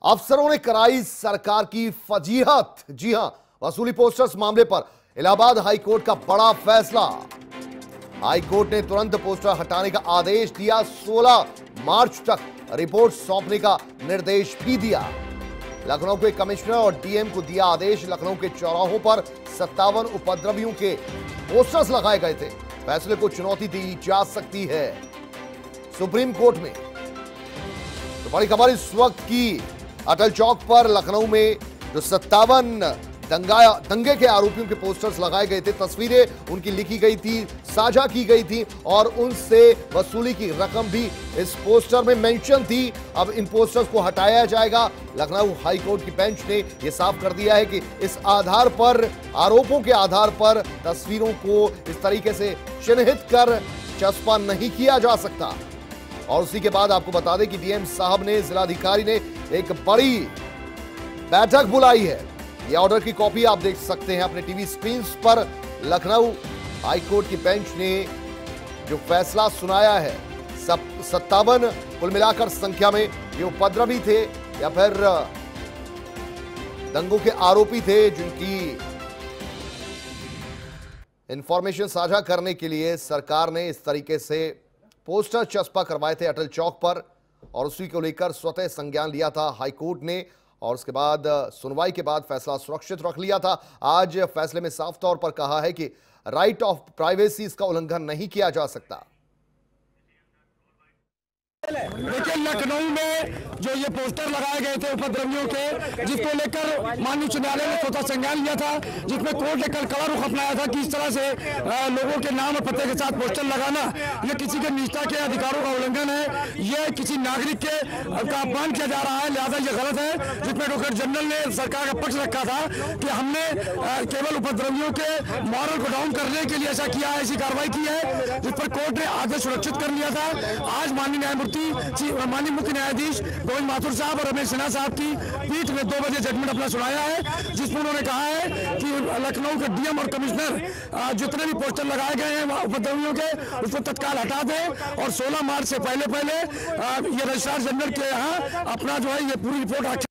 अफसरों ने कराई सरकार की फजीहत। जी हां, वसूली पोस्टर्स मामले पर इलाहाबाद हाईकोर्ट का बड़ा फैसला। हाईकोर्ट ने तुरंत पोस्टर हटाने का आदेश दिया। 16 मार्च तक रिपोर्ट सौंपने का निर्देश भी दिया। लखनऊ के कमिश्नर और डीएम को दिया आदेश। लखनऊ के चौराहों पर 57 उपद्रवियों के पोस्टर्स लगाए गए थे। फैसले को चुनौती दी जा सकती है सुप्रीम कोर्ट में। तो बड़ी खबर इस वक्त की, अटल चौक पर लखनऊ में जो 57 दंगे के आरोपियों के पोस्टर्स लगाए गए थे, तस्वीरें उनकी लिखी गई थी, साझा की गई थी और उनसे वसूली की रकम भी इस पोस्टर में मेंशन थी। अब इन पोस्टर्स को हटाया जाएगा। लखनऊ हाईकोर्ट की बेंच ने यह साफ कर दिया है कि इस आधार पर, आरोपों के आधार पर तस्वीरों को इस तरीके से चिन्हित कर चस्पा नहीं किया जा सकता। और उसी के बाद आपको बता दें कि डीएम साहब ने, जिलाधिकारी ने एक बड़ी बैठक बुलाई है। यह ऑर्डर की कॉपी आप देख सकते हैं अपने टीवी स्क्रीन पर। लखनऊ हाईकोर्ट की बेंच ने जो फैसला सुनाया है, 57 कुल मिलाकर संख्या में ये उपद्रवी थे या फिर दंगों के आरोपी थे, जिनकी इंफॉर्मेशन साझा करने के लिए सरकार ने इस तरीके से पोस्टर चस्पा करवाए थे अटल चौक पर और उसी को लेकर स्वतः संज्ञान लिया था हाईकोर्ट ने। और उसके बाद सुनवाई के बाद फैसला सुरक्षित रख लिया था। आज फैसले में साफ तौर पर कहा है कि राइट ऑफ प्राइवेसी इसका उल्लंघन नहीं किया जा सकता। देखिए, लखनऊ में जो ये पोस्टर लगाए गए थे उपद्रवियों के, जिसको लेकर माननीय उच्च न्यायालय ने स्वतः संज्ञान लिया था, जिसमें कोर्ट ने कल कड़ा रुख अपनाया था कि इस तरह से लोगों के नाम और पते के साथ पोस्टर लगाना ये किसी के निजता के अधिकारों का उल्लंघन है, ये किसी नागरिक के का अपमान किया जा रहा है, लिहाजा ये गलत है। जिसमें एडवोकेट जनरल ने सरकार का पक्ष रखा था कि हमने केवल उपद्रवियों के मॉरल को डाउन करने के लिए ऐसा किया है, ऐसी कार्रवाई की है, जिस पर कोर्ट ने आदेश सुरक्षित कर लिया था। आज माननीय न्यायमूर्ति माननीय मुख्य न्यायाधीश गोविंद माथुर साहब और रमेश सिन्हा साहब की पीठ ने 2 बजे जजमेंट अपना सुनाया है, जिसमें उन्होंने कहा है कि लखनऊ के डीएम और कमिश्नर जितने भी पोस्टर लगाए गए हैं उपद्रवियों के, उसको तत्काल हटा दें और 16 मार्च से पहले ये रजिस्ट्रार जनरल के यहाँ अपना जो है ये पूरी रिपोर्ट रखें।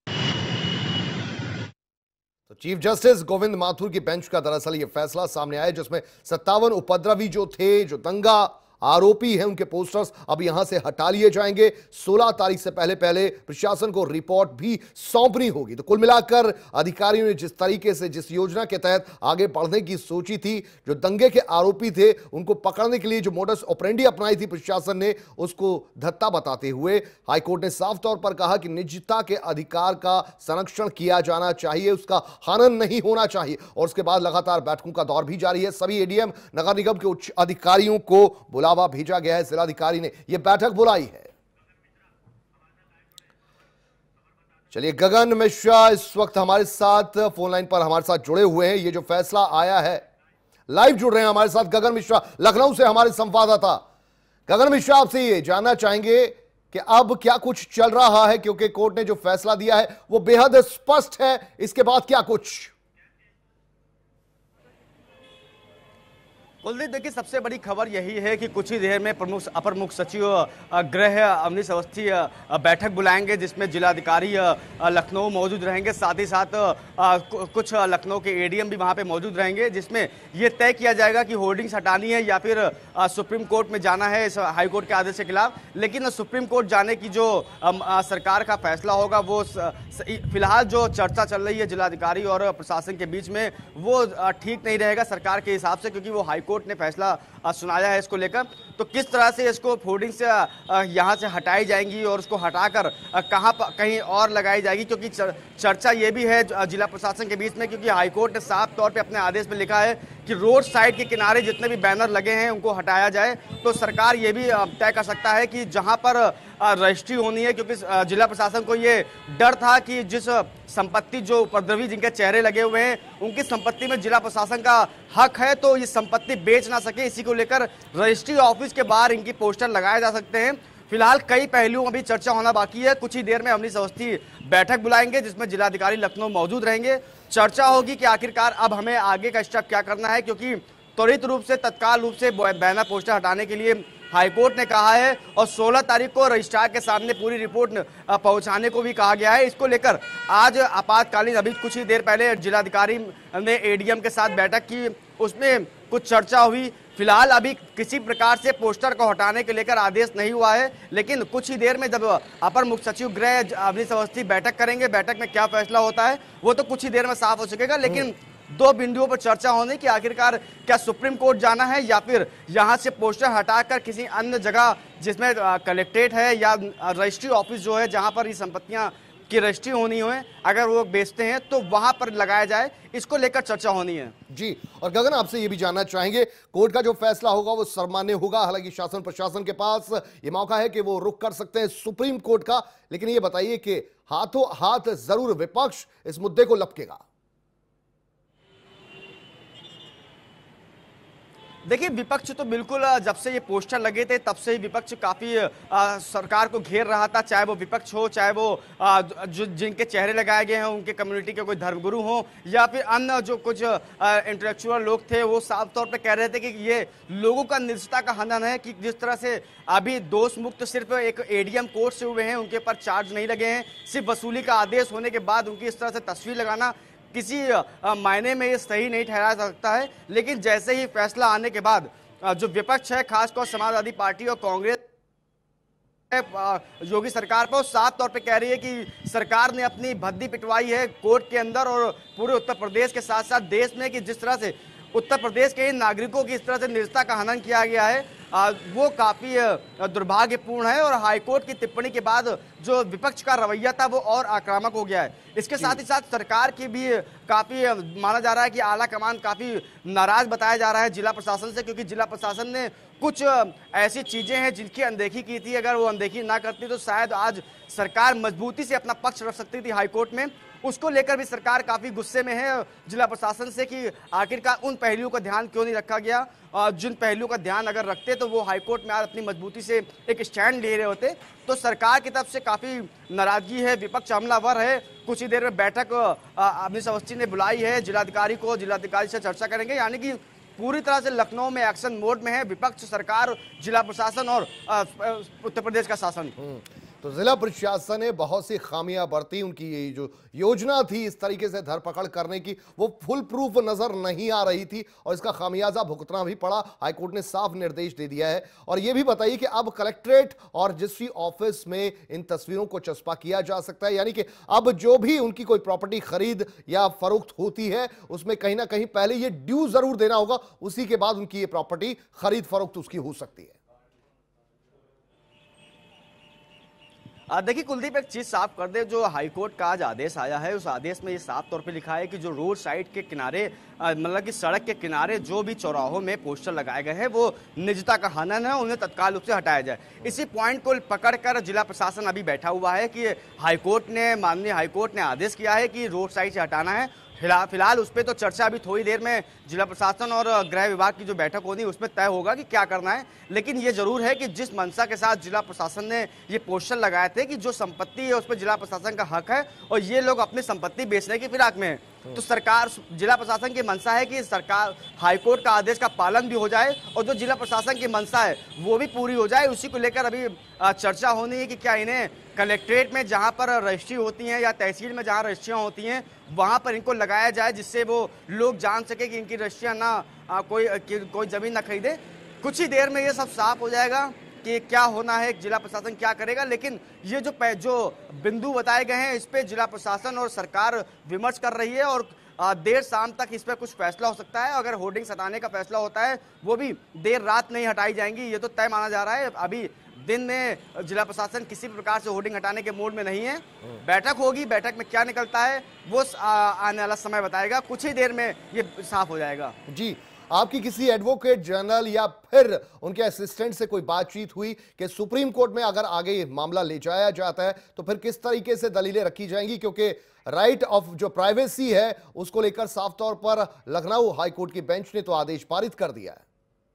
तो चीफ जस्टिस गोविंद माथुर की बेंच का दरअसल ये फैसला सामने आया, जिसमें 57 उपद्रवी जो थे, जो दंगा आरोपी हैं, उनके पोस्टर्स अब यहां से हटा लिए जाएंगे। 16 तारीख से पहले प्रशासन को रिपोर्ट भी सौंपनी होगी। तो कुल मिलाकर अधिकारियों ने जिस तरीके से, जिस योजना के तहत आगे बढ़ने की सोची थी, जो दंगे के आरोपी थे उनको पकड़ने के लिए जो मोडस ऑपरेंडी अपनाई थी प्रशासन ने, उसको धत्ता बताते हुए हाईकोर्ट ने साफ तौर पर कहा कि निजता के अधिकार का संरक्षण किया जाना चाहिए, उसका हनन नहीं होना चाहिए। और उसके बाद लगातार बैठकों का दौर भी जारी है। सभी एडीएम, नगर निगम के उच्च अधिकारियों को भेजा गया है। जिलाधिकारी ने यह बैठक बुलाई है। चलिए, गगन मिश्रा इस वक्त हमारे साथ फोन लाइन पर हमारे साथ जुड़े हुए हैं। ये जो फैसला आया है, लाइव जुड़ रहे हैं हमारे साथ गगन मिश्रा, लखनऊ से हमारे संवाददाता। गगन मिश्रा, आपसे ये जानना चाहेंगे कि अब क्या कुछ चल रहा है, क्योंकि कोर्ट ने जो फैसला दिया है वो बेहद स्पष्ट है। इसके बाद क्या कुछ? कुलदीप, देखिए, सबसे बड़ी खबर यही है कि कुछ ही देर में अपर मुख्य सचिव गृह अवनीश अवस्थी बैठक बुलाएंगे, जिसमें जिलाधिकारी लखनऊ मौजूद रहेंगे, साथ ही साथ कुछ लखनऊ के एडीएम भी वहां पे मौजूद रहेंगे, जिसमें यह तय किया जाएगा कि होर्डिंग्स हटानी है या फिर सुप्रीम कोर्ट में जाना है इस हाईकोर्ट के आदेश के खिलाफ। लेकिन सुप्रीम कोर्ट जाने की जो सरकार का फैसला होगा, वो फिलहाल जो चर्चा चल रही है जिलाधिकारी और प्रशासन के बीच में, वो ठीक नहीं रहेगा सरकार के हिसाब से, क्योंकि वो हाईकोर्ट ने फैसला सुनाया है इसको लेकर। तो किस तरह से इसको होर्डिंग से यहां से हटाई जाएंगी और उसको हटाकर कहीं और लगाई जाएगी, क्योंकि चर्चा ये भी है जिला प्रशासन के बीच में, क्योंकि हाईकोर्ट ने साफ तौर पे अपने आदेश में लिखा है कि रोड साइड के किनारे जितने भी बैनर लगे हैं उनको हटाया जाए। तो सरकार ये भी तय कर सकता है कि जहां पर रजिस्ट्री होनी है, क्योंकि जिला प्रशासन को ये डर था कि जिस संपत्ति, जो उपद्रवी जिनके चेहरे लगे हुए हैं, उनकी संपत्ति में जिला प्रशासन का हक है, तो ये संपत्ति बेच ना सके, इसी को लेकर रजिस्ट्री ऑफिस के बाहर इनकी पोस्टर लगाए जा सकते हैं। फिलहाल कई पहलुओं में भी चर्चा होना बाकी है। कुछ ही देर में अवनीश अवस्थी बैठक बुलाएंगे, जिसमें जिलाधिकारी लखनऊ मौजूद रहेंगे। चर्चा होगी कि आखिरकार अब हमें आगे का स्टेप क्या करना है, क्योंकि त्वरित रूप से, तत्काल रूप से बैनर पोस्टर हटाने के लिए हाईकोर्ट ने कहा है और 16 तारीख को रजिस्ट्रार के सामने पूरी रिपोर्ट पहुंचाने को भी कहा गया है। इसको लेकर आज आपातकालीन अभी कुछ ही देर पहले जिलाधिकारी ने एडीएम के साथ बैठक की, उसमें कुछ चर्चा हुई। फिलहाल अभी किसी प्रकार से पोस्टर को हटाने के लेकर आदेश नहीं हुआ है, लेकिन कुछ ही देर में जब अपर मुख्य सचिव गृह अवनीश अवस्थी बैठक करेंगे, बैठक में क्या फैसला होता है वो तो कुछ ही देर में साफ हो सकेगा। लेकिन दो बिंदुओं पर चर्चा होने की, आखिरकार क्या सुप्रीम कोर्ट जाना है या फिर यहां से पोस्टर हटाकर किसी अन्य जगह जिसमें कलेक्ट्रेट है या रजिस्ट्री ऑफिस जो है जहां पर ये संपत्तियां की रजिस्ट्री होनी हो, अगर वो बेचते हैं तो वहां पर लगाया जाए, इसको लेकर चर्चा होनी है। जी, और गगन आपसे ये भी जानना चाहेंगे, कोर्ट का जो फैसला होगा वो सर्वमान्य होगा। हालांकि शासन प्रशासन के पास ये मौका है कि वो रुख कर सकते हैं सुप्रीम कोर्ट का, लेकिन ये बताइए कि हाथों हाथ जरूर विपक्ष इस मुद्दे को लपकेगा। देखिए, विपक्ष तो बिल्कुल जब से ये पोस्टर लगे थे तब से ही विपक्ष काफी सरकार को घेर रहा था, चाहे वो विपक्ष हो, चाहे वो जिनके चेहरे लगाए गए हैं उनके कम्युनिटी के कोई धर्मगुरु हो या फिर अन्य जो कुछ इंटेलेक्चुअल लोग थे, वो साफ तौर पे कह रहे थे कि ये लोगों का निजता का हनन है। कि जिस तरह से अभी दोष मुक्त सिर्फ एक एडीएम कोर्ट से हुए हैं, उनके ऊपर चार्ज नहीं लगे हैं, सिर्फ वसूली का आदेश होने के बाद उनकी इस तरह से तस्वीर लगाना किसी मायने में ये सही नहीं ठहरा सकता है। लेकिन जैसे ही फैसला आने के बाद जो विपक्ष है, खासकर समाजवादी पार्टी और कांग्रेस योगी सरकार पर, साफ तौर पे कह रही है कि सरकार ने अपनी भद्दी पिटवाई है कोर्ट के अंदर और पूरे उत्तर प्रदेश के साथ साथ देश में, कि जिस तरह से उत्तर प्रदेश के नागरिकों की इस तरह से निजता का हनन किया गया है वो काफी दुर्भाग्यपूर्ण है। और हाईकोर्ट की टिप्पणी के बाद जो विपक्ष का रवैया था वो और आक्रामक हो गया है। इसके साथ ही साथ सरकार की भी काफी माना जा रहा है कि आला कमान काफी नाराज बताया जा रहा है जिला प्रशासन से, क्योंकि जिला प्रशासन ने कुछ ऐसी चीजें हैं जिनकी अनदेखी की थी। अगर वो अनदेखी ना करती तो शायद आज सरकार मजबूती से अपना पक्ष रख सकती थी हाईकोर्ट में। उसको लेकर भी सरकार काफी गुस्से में है जिला प्रशासन से कि आखिरकार उन पहलुओं का ध्यान क्यों नहीं रखा गया, और जिन पहलुओं का ध्यान अगर रखते तो वो हाईकोर्ट में आज अपनी मजबूती से एक स्टैंड ले रहे होते। तो सरकार की तरफ से काफी नाराजगी है, विपक्ष हमलावर है। कुछ ही देर में बैठक अवनीश अवस्थी ने बुलाई है जिलाधिकारी को, जिलाधिकारी से चर्चा करेंगे, यानी कि पूरी तरह से लखनऊ में एक्शन मोड में है विपक्ष, सरकार, जिला प्रशासन और उत्तर प्रदेश का शासन। तो जिला प्रशासन ने बहुत सी खामियां बरती, उनकी ये जो योजना थी इस तरीके से धरपकड़ करने की वो फुल प्रूफ नजर नहीं आ रही थी और इसका खामियाजा भुगतना भी पड़ा। हाईकोर्ट ने साफ निर्देश दे दिया है। और ये भी बताइए कि अब कलेक्ट्रेट और रजिस्ट्री ऑफिस में इन तस्वीरों को चस्पा किया जा सकता है, यानी कि अब जो भी उनकी कोई प्रॉपर्टी खरीद या फरोख्त होती है उसमें कहीं ना कहीं पहले ये ड्यू जरूर देना होगा, उसी के बाद उनकी ये प्रॉपर्टी खरीद फरोख्त उसकी हो सकती है। देखिए कुलदीप, एक चीज साफ कर दे, जो हाईकोर्ट का आज आदेश आया है उस आदेश में ये साफ तौर पे लिखा है कि जो रोड साइड के किनारे मतलब कि सड़क के किनारे जो भी चौराहों में पोस्टर लगाए गए हैं वो निजता का हनन है, उन्हें तत्काल रूप से हटाया जाए। इसी पॉइंट को पकड़कर जिला प्रशासन अभी बैठा हुआ है कि माननीय हाईकोर्ट ने आदेश किया है कि रोड साइड से हटाना है। फिलहाल उस पर तो चर्चा अभी थोड़ी देर में जिला प्रशासन और गृह विभाग की जो बैठक होनी उसमें तय होगा कि क्या करना है। लेकिन ये जरूर है कि जिस मंशा के साथ जिला प्रशासन ने ये पोस्टर लगाए थे कि जो संपत्ति है उस पर जिला प्रशासन का हक है और ये लोग अपनी संपत्ति बेचने की फिराक में है, तो सरकार, जिला प्रशासन की मंशा है कि सरकार हाईकोर्ट का आदेश का पालन भी हो जाए और जो जिला प्रशासन की मंशा है वो भी पूरी हो जाए। उसी को लेकर अभी चर्चा होनी है कि क्या इन्हें कलेक्ट्रेट में जहां पर रजिस्ट्री होती हैं या तहसील में जहां रजिस्ट्रियां होती हैं वहां पर इनको लगाया जाए, जिससे वो लोग जान सके कि इनकी रजिस्ट्रियां ना कोई जमीन ना खरीदे। कुछ ही देर में ये सब साफ हो जाएगा कि क्या होना है, जिला प्रशासन क्या करेगा। लेकिन ये जो बिंदु बताए गए हैं इस पे जिला प्रशासन और सरकार विमर्श कर रही है और देर शाम तक इस पर कुछ फैसला हो सकता है। अगर होर्डिंग्स हटाने का फैसला होता है वो भी देर रात नहीं हटाई जाएंगी, ये तो तय माना जा रहा है। अभी दिन में जिला प्रशासन किसी प्रकार से होर्डिंग हटाने के मूड में नहीं है। बैठक होगी, बैठक में क्या निकलता है वो आने वाला समय बताएगा। कुछ ही देर में ये साफ हो जाएगा। जी, आपकी किसी एडवोकेट जनरल या फिर उनके असिस्टेंट से कोई बातचीत हुई कि सुप्रीम कोर्ट में अगर आगे मामला ले जाया जाता है तो फिर किस तरीके से दलीलें रखी जाएंगी, क्योंकि राइट ऑफ जो प्राइवेसी है उसको लेकर साफ तौर पर लखनऊ हाईकोर्ट की बेंच ने तो आदेश पारित कर दिया है।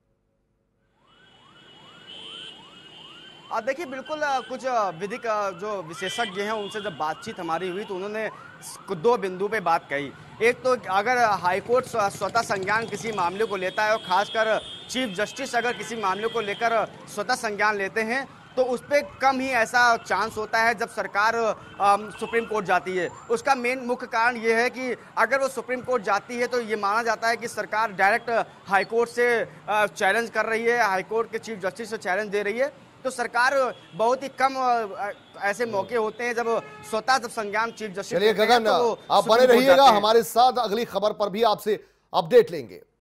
देखिए बिल्कुल, कुछ विधिक जो विशेषज्ञ हैं उनसे जब बातचीत हमारी हुई तो उन्होंने दो बिंदु पे बात कही। एक तो अगर हाईकोर्ट स्वतः संज्ञान किसी मामले को लेता है और खासकर चीफ जस्टिस अगर किसी मामले को लेकर स्वतः संज्ञान लेते हैं तो उस पर कम ही ऐसा चांस होता है जब सरकार सुप्रीम कोर्ट जाती है। उसका मेन मुख्य कारण ये है कि अगर वो सुप्रीम कोर्ट जाती है तो ये माना जाता है कि सरकार डायरेक्ट हाईकोर्ट से चैलेंज कर रही है, हाईकोर्ट के चीफ जस्टिस से चैलेंज दे रही है। तो सरकार बहुत ही कम ऐसे मौके होते हैं जब स्वतः जब संज्ञान चीफ जस्टिस। चलिए गगन, आप बने रहिएगा हमारे साथ, अगली खबर पर भी आपसे अपडेट लेंगे।